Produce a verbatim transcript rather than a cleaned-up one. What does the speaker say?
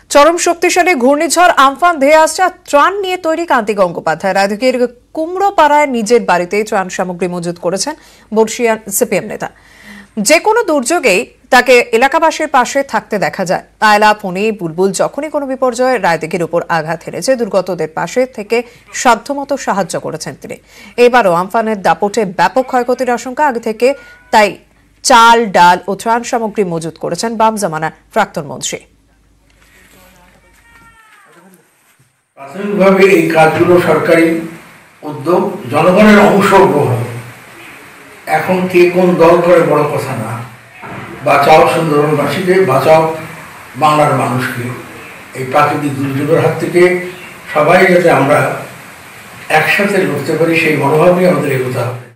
চরম শক্তিশালী ঘূর্ণিঝড় আমফান ধেয়ে আসছে। ত্রাণ নিয়ে তৈরি কান্তি গঙ্গোপাধ্যায় রায়দিঘির কুমড়োপাড়ায় নিজের বাড়িতেই ত্রাণ সামগ্রী মজুত করেছেন বর্ষিয়ান সিপিএম নেতা। যে কোনো দুর্যোগেই তাকে এলাকাবাসীর পাশে থাকতে দেখা যায়। আয়লা, ফণী, বুলবুল যখনই কোনো বিপর্যয়ে রায়দিঘির উপর আঘাত হেরেছে দুর্গতদের পাশে থেকে সাধ্যমতো সাহায্য করেছেন তিনি। এবারও আমফানের দাপটে ব্যাপক ক্ষয়ক্ষতির আশঙ্কা আগে থেকে, তাই চাল, ডাল ও ত্রাণ সামগ্রী মজুত করেছেন বাম জামানার প্রাক্তন মন্ত্রী। প্রাথমিকভাবে এই কাজগুলো সরকারি উদ্যোগ, জনগণের অংশগ্রহণ। এখন কে কোন দল করে বড় কথা না। বাঁচাও সুন্দরবনবাসীকে, বাঁচাও বাংলার মানুষকে এই প্রাকৃতিক দুর্যোগের হাত থেকে সবাই যাতে আমরা একসাথে লড়তে পারি সেই মনোভাবই আমাদের এগোতে হবে।